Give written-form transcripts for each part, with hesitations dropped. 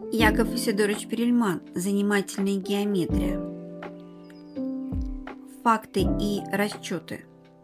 Яков Исидорович Перельман. Занимательная геометрия. Факты и расчеты.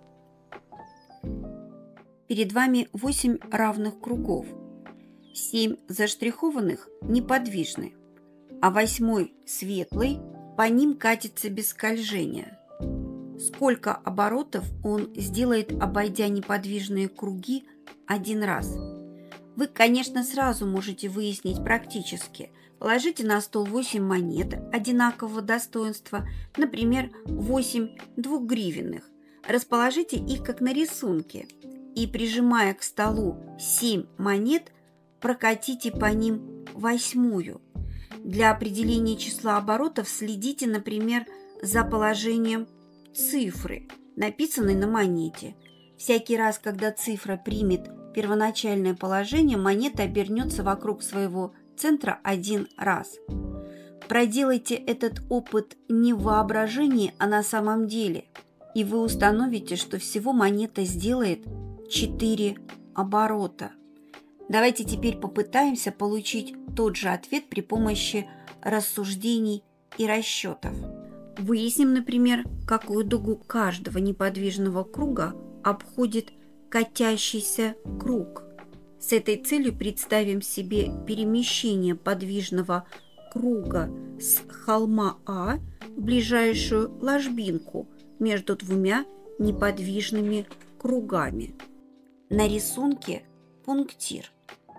Перед вами 8 равных кругов. 7 заштрихованных неподвижны, а 8 светлый по ним катится без скольжения. Сколько оборотов он сделает, обойдя неподвижные круги один раз? Вы, конечно, сразу можете выяснить практически. Положите на стол 8 монет одинакового достоинства, например, 8 двухгривенных. Расположите их как на рисунке и, прижимая к столу 7 монет, прокатите по ним 8-ю. Для определения числа оборотов следите, например, за положением цифры, написанной на монете. Всякий раз, когда цифра примет первоначальное положение, монета обернется вокруг своего центра один раз. Проделайте этот опыт не в воображении, а на самом деле, и вы установите, что всего монета сделает 4 оборота. Давайте теперь попытаемся получить тот же ответ при помощи рассуждений и расчетов. Выясним, например, какую дугу каждого неподвижного круга обходит катящийся круг. С этой целью представим себе перемещение подвижного круга с холма А в ближайшую ложбинку между двумя неподвижными кругами. На рисунке пунктир.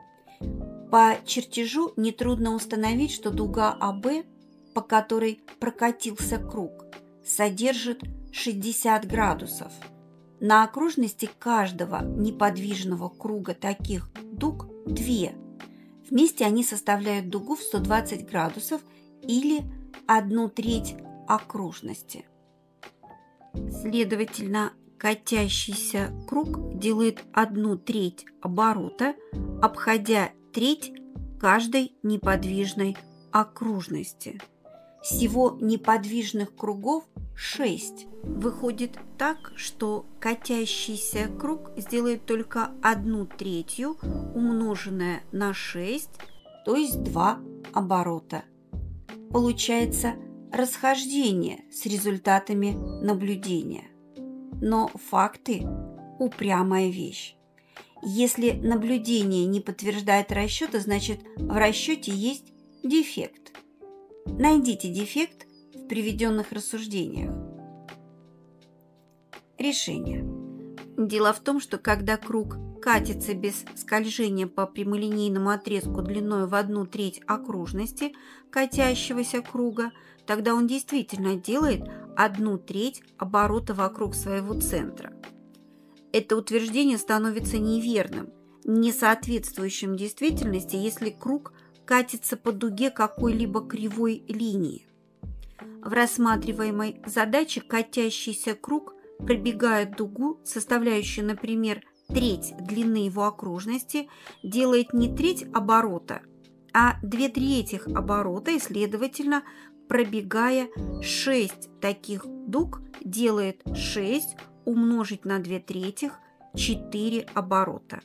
По чертежу нетрудно установить, что дуга АБ, по которой прокатился круг, содержит 60 градусов. На окружности каждого неподвижного круга таких дуг 2. Вместе они составляют дугу в 120 градусов или 1/3 окружности. Следовательно, катящийся круг делает 1/3 оборота, обходя треть каждой неподвижной окружности. Всего неподвижных кругов 6. Выходит так, что катящийся круг сделает только 1/3 умноженное на 6, то есть 2 оборота. Получается расхождение с результатами наблюдения. Но факты – упрямая вещь. Если наблюдение не подтверждает расчеты, значит в расчете есть дефект. Найдите дефект в приведенных рассуждениях. Решение. Дело в том, что когда круг катится без скольжения по прямолинейному отрезку длиной в 1/3 окружности катящегося круга, тогда он действительно делает 1/3 оборота вокруг своего центра. Это утверждение становится неверным, не соответствующим действительности, если круг катится по дуге какой-либо кривой линии. В рассматриваемой задаче катящийся круг пробегает дугу, составляющую, например, треть длины его окружности, делает не треть оборота, а 2/3 оборота и, следовательно, пробегая 6 таких дуг, делает 6 умножить на 2/3 – 4 оборота.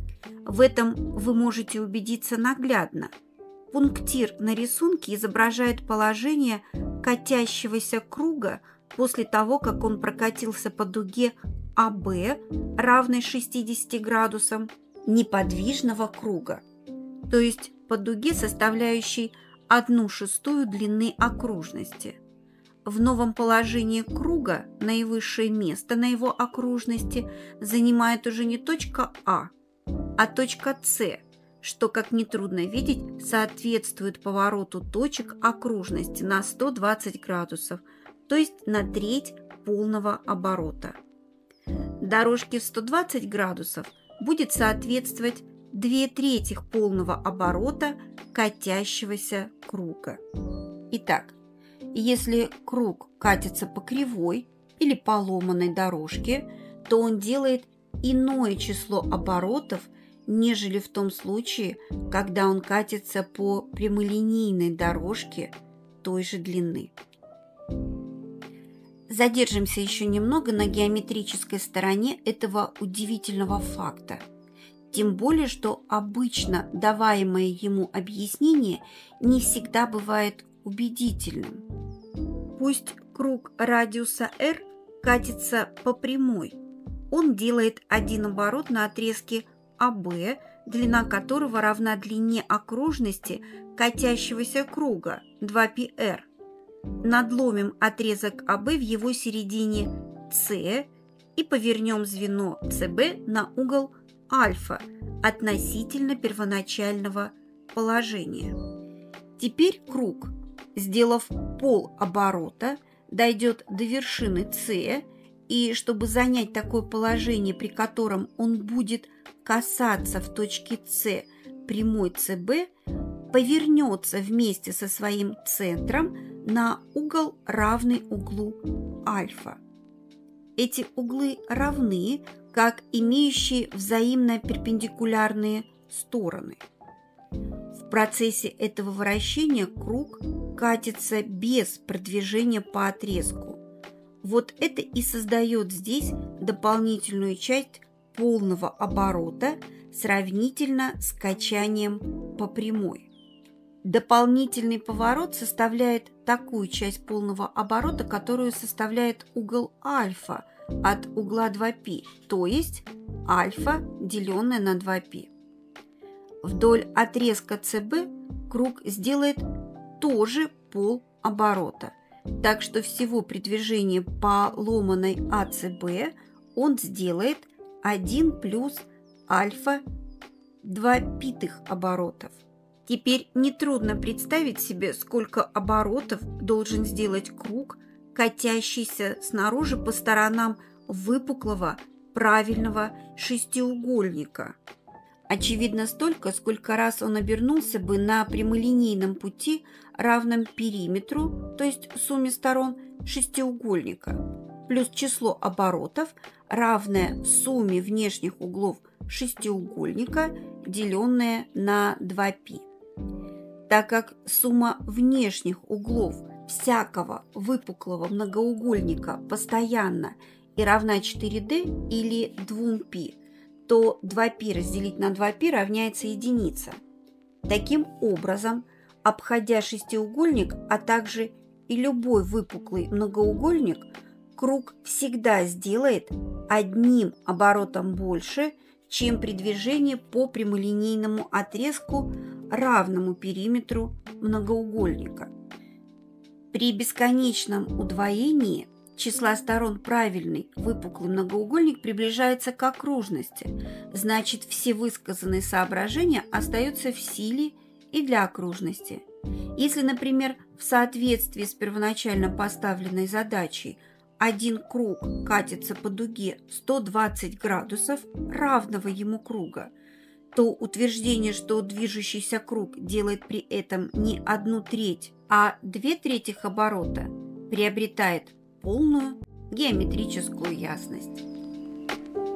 В этом вы можете убедиться наглядно. Пунктир на рисунке изображает положение катящегося круга после того, как он прокатился по дуге АБ, равной 60 градусам, неподвижного круга, то есть по дуге, составляющей 1/6 длины окружности. В новом положении круга наивысшее место на его окружности занимает уже не точка А, а точка С, что, как нетрудно видеть, соответствует повороту точек окружности на 120 градусов, то есть на треть полного оборота. Дорожке в 120 градусов будет соответствовать 2/3 полного оборота катящегося круга. Итак, если круг катится по кривой или поломанной дорожке, то он делает иное число оборотов, нежели в том случае, когда он катится по прямолинейной дорожке той же длины. Задержимся еще немного на геометрической стороне этого удивительного факта. Тем более, что обычно даваемое ему объяснение не всегда бывает убедительным. Пусть круг радиуса r катится по прямой. Он делает один оборот на отрезке АБ, длина которого равна длине окружности катящегося круга 2πr. Надломим отрезок АБ в его середине С и повернем звено СБ на угол альфа относительно первоначального положения. Теперь круг, сделав полоборота, дойдет до вершины С, и чтобы занять такое положение, при котором он будет касаться в точке С прямой СБ, повернется вместе со своим центром на угол, равный углу альфа. Эти углы равны, как имеющие взаимно перпендикулярные стороны. В процессе этого вращения круг катится без продвижения по отрезку. Вот это и создает здесь дополнительную часть полного оборота сравнительно с качанием по прямой. Дополнительный поворот составляет такую часть полного оборота, которую составляет угол альфа от угла 2π, то есть альфа, деленное на 2π. Вдоль отрезка СБ круг сделает тоже полоборота, так что всего при движении по ломаной АЦБ он сделает 1 плюс альфа 2π оборотов. Теперь нетрудно представить себе, сколько оборотов должен сделать круг, катящийся снаружи по сторонам выпуклого правильного шестиугольника. Очевидно, столько, сколько раз он обернулся бы на прямолинейном пути, равном периметру, то есть сумме сторон шестиугольника, плюс число оборотов, равное сумме внешних углов шестиугольника, деленное на 2π. Так как сумма внешних углов всякого выпуклого многоугольника постоянна и равна 4D или 2π, то 2π разделить на 2π равняется единица. Таким образом, обходя шестиугольник, а также и любой выпуклый многоугольник, круг всегда сделает одним оборотом больше, чем при движении по прямолинейному отрезку, равному периметру многоугольника. При бесконечном удвоении числа сторон правильный выпуклый многоугольник приближается к окружности, значит, все высказанные соображения остаются в силе и для окружности. Если, например, в соответствии с первоначально поставленной задачей один круг катится по дуге 120 градусов равного ему круга, то утверждение, что движущийся круг делает при этом не 1/3, а 2/3 оборота, приобретает полную геометрическую ясность.